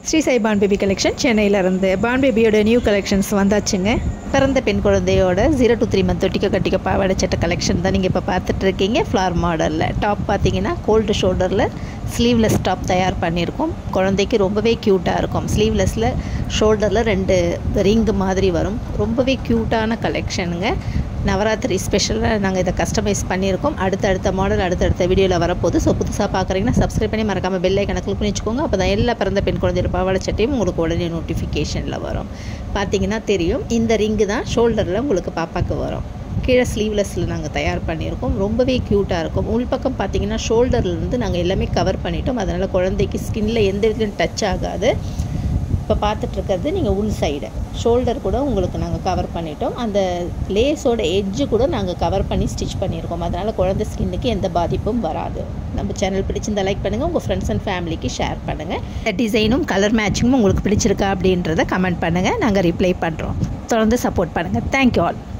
ஸ்ரீ சாய் பான் baby collection சென்னையிலேருந்து பான் பேபியோட நியூ கலெக்ஷன்ஸ் வந்தாச்சுங்க. பிறந்த பெண் குழந்தையோட 0 to 3 மந்த் தொட்டிக்க கட்டிக்க பாவாடை சட்டை கலெக்ஷன் தான் நீங்கள் இப்போ பார்த்துட்ருக்கீங்க. ஃப்ளார் மாடலில் டாப் பார்த்தீங்கன்னா கோல்டு ஷோல்டரில் ஸ்லீவ்லெஸ் டாப் தயார் பண்ணியிருக்கோம். குழந்தைக்கு ரொம்பவே க்யூட்டாக இருக்கும். ஸ்லீவ்லெஸில் ஷோல்டரில் 2 ரிங்கு மாதிரி வரும். ரொம்பவே க்யூட்டான கலெக்ஷனுங்க. நவராத்திரி ஸ்பெஷலாக நாங்கள் இதை கஸ்டமைஸ் பண்ணியிருக்கோம். அடுத்தடுத்த மாடல் அடுத்தடுத்த வீடியோவில் வரப்போகுது. ஸோ புதுசாக பார்க்குறீங்கன்னா சப்ஸ்கிரைப் பண்ணி மறக்காமல் பெல் ஐக்கனை கிளிக் பண்ணி வச்சுக்கோங்க. அப்போ தான் எல்லா பிறந்த பெண் குழந்தையோட பாவாடை சட்டையும் உங்களுக்கு உடனே நோட்டிஃபிகேஷனில் வரும். பார்த்தீங்கன்னா தெரியும், இந்த ரிங்கு தான் ஷோல்டரில் உங்களுக்கு பாப்பாவுக்கு வரும். கீழே ஸ்லீவ்லெஸில் நாங்கள் தயார் பண்ணியிருக்கோம். ரொம்பவே க்யூட்டாக இருக்கும். உள்பக்கம் பார்த்தீங்கன்னா ஷோல்டர்லேருந்து நாங்கள் எல்லாமே கவர் பண்ணிட்டோம். அதனால் குழந்தைக்கு ஸ்கின்னில் எந்த விதத்துலையும் டச் ஆகாது. இப்போ பார்த்துட்ருக்கிறது நீங்கள் உள் சைடு ஷோல்டர் கூட உங்களுக்கு நாங்கள் கவர் பண்ணிட்டோம். அந்த லேஸோட எட்ஜு கூட நாங்கள் கவர் பண்ணி ஸ்டிச் பண்ணியிருக்கோம். அதனால் குழந்தை ஸ்கின்னுக்கு எந்த பாதிப்பும் வராது. நம்ம சேனல் பிடிச்சிருந்தா லைக் பண்ணுங்கள், உங்கள் ஃப்ரெண்ட்ஸ் அண்ட் ஃபேமிலிக்கு ஷேர் பண்ணுங்கள். டிசைனும் கலர் மேட்சிங்கும் உங்களுக்கு பிடிச்சிருக்கா அப்படின்றத கமெண்ட் பண்ணுங்கள். நாங்கள் ரிப்ளை பண்ணுறோம். தொடர்ந்து சப்போர்ட் பண்ணுங்கள். Thank you all.